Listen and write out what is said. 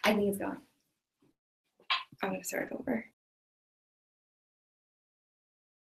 I think it's gone. I'm gonna start over.